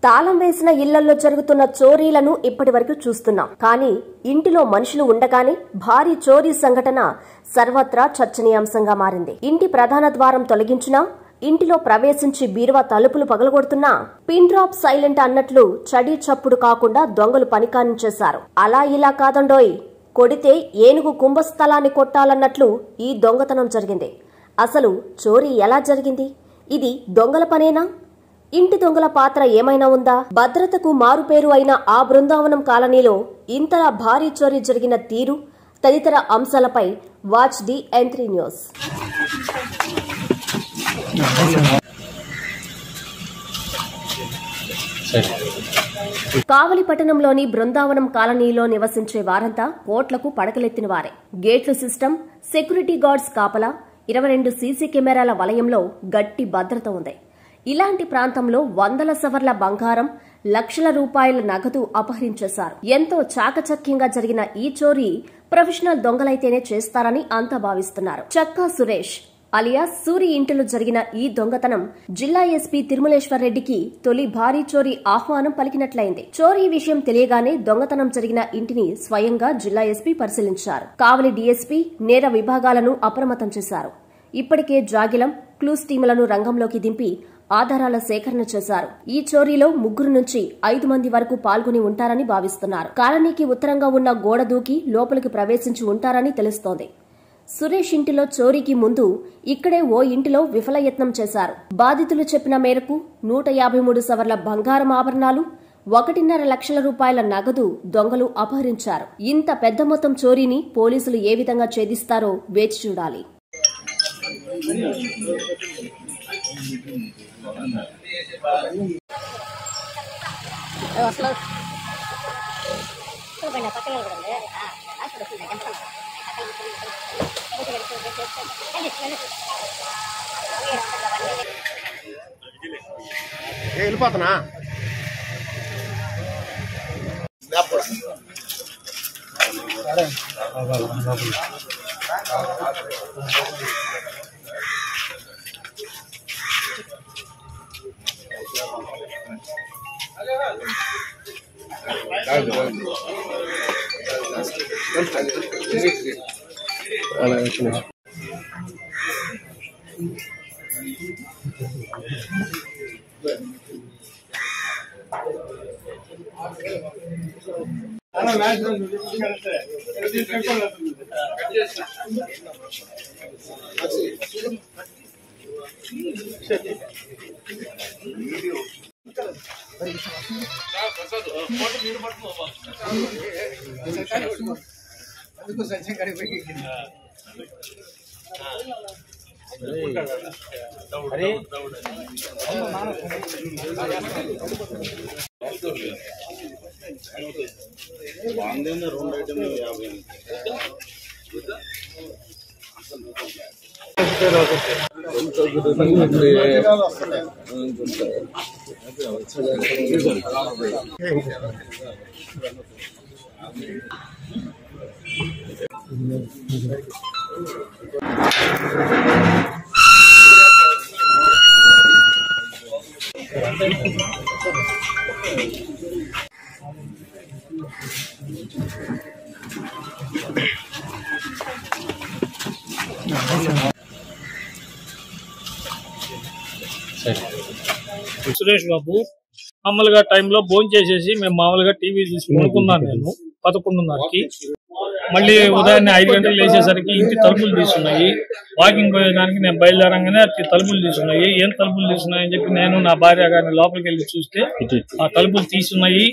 తాళం వేసిన ఇళ్లలో జరుగుతున్న చోరీలను ఇప్పటివరకు చూస్తున్నాం. కానీ ఇంటిలో మనుషులు ఉండగానే భారీ చోరీ సంఘటన సర్వత్రా చర్చనీయాంశంగా మారింది. ఇంటి ప్రధాన ద్వారం తొలగించినా, ఇంటిలో ప్రవేశించి బీరువా తలుపులు పగలగొడుతున్నా పిన్ డ్రాప్ సైలెంట్ అన్నట్లు చడీ చప్పుడు కాకుండా దొంగలు పనికానించేశారు. అలా ఇలా కాదండోయ్, కొడితే ఏనుగు కుంభస్థలాన్ని కొట్టాలన్నట్లు ఈ దొంగతనం జరిగింది. అసలు చోరీ ఎలా జరిగింది? ఇది దొంగల పనేనా? ఇంటి దొంగల పాత్ర ఏమైనా ఉందా? భద్రతకు మారుపేరు అయిన ఆ బృందావనం కాలనీలో ఇంతలా భారీ చోరీ జరిగిన తీరు తదితర అంశాలపై వాచ్ ది N3 న్యూస్. కావలి పట్టణంలోని బృందావనం కాలనీలో నివసించే వారంతా కోట్లకు పడకలెత్తిన వారే. గేట్ల సిస్టమ్, సెక్యూరిటీ గార్డ్స్ కాపలా, 22 సీసీ కెమెరాల వలయంలో గట్టి భద్రత ఉంది. ఇలాంటి ప్రాంతంలో వందల సవర్ల బంగారం, లక్షల రూపాయల నగదు అపహరించేశారు. ఎంతో చాకచక్యంగా జరిగిన ఈ చోరీ ప్రొఫెషనల్ దొంగలైతేనే చేస్తారని అంతా భావిస్తున్నారు. చక్కా సురేష్ అలియాస్ సూరి ఇంటిలో జరిగిన ఈ దొంగతనం జిల్లా ఎస్పీ తిరుమలేశ్వర్ రెడ్డికి తొలి భారీ చోరీ ఆహ్వానం పలికినట్లయింది. చోరీ విషయం తెలియగానే దొంగతనం జరిగిన ఇంటిని స్వయంగా జిల్లా ఎస్పీ పరిశీలించారు. కావలి డీఎస్పీ నేర విభాగాలను అప్రమత్తం చేశారు. ఇప్పటికే జాగిలం, క్లూస్ టీములను రంగంలోకి దింపి ఆధారాల సేకరణ చేశారు. ఈ చోరీలో 3 నుంచి 5 మంది వరకు పాల్గొని ఉంటారని భావిస్తున్నారు. కాలనీకి ఉత్తరంగా ఉన్న గోడ దూకి లోపలికి ప్రవేశించి ఉంటారని తెలుస్తోంది. సురేష్ ఇంటిలో చోరీకి ముందు ఇక్కడే ఓ ఇంటిలో విఫలయత్నం చేశారు. బాధితులు చెప్పిన మేరకు 153 సవర్ల బంగారం ఆభరణాలు, 1.5 లక్షల రూపాయల నగదు దొంగలు అపహరించారు. ఇంత పెద్ద మొత్తం చోరీని పోలీసులు ఏ విధంగా ఛేదిస్తారో వేచి చూడాలి. వెళ్ళిపోతున్నా సురేష్ బాబు మామూలుగా టైంలో భోజనం చేసేసి మేము మామూలుగా టీవీ చూసి కొనుక్కున్నాను. నేను 11:30కి మళ్ళీ ఉదయాన్నే 5 గంటలు లేచేసరికి ఇంటి తలుపులు తీసున్నాయి. వాకింగ్ పోయేదానికి నేను బయలుదేరంగానే తలుపులు తీసున్నాయి. ఏం తలుపులు తీసున్నాయని చెప్పి నేను నా భార్య గారిని లోపలికి వెళ్ళి చూస్తే ఆ తలుపులు తీసున్నాయి.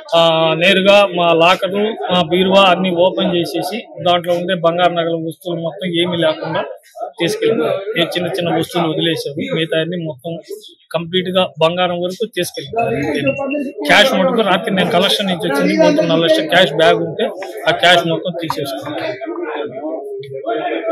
నేరుగా మా లాకరు, మా బీరువా అన్ని ఓపెన్ చేసేసి దాంట్లో ఉండే బంగారు నగల వస్తువులు మొత్తం ఏమీ లేకుండా తీసుకెళ్ళిపోయారు. చిన్న చిన్న వస్తువులు వదిలేశారు. మిగతా అన్ని మొత్తం కంప్లీట్ గా బంగారం వరకు తీసుకెళ్ళిపోయారు. క్యాష్ మటుకు రాత్రి నేను కలెక్షన్ నుంచి వచ్చింది 4 లక్షల క్యాష్ బ్యాగ్ ఉంటే ఆ క్యాష్ మొత్తం తీసేసుకున్నాను.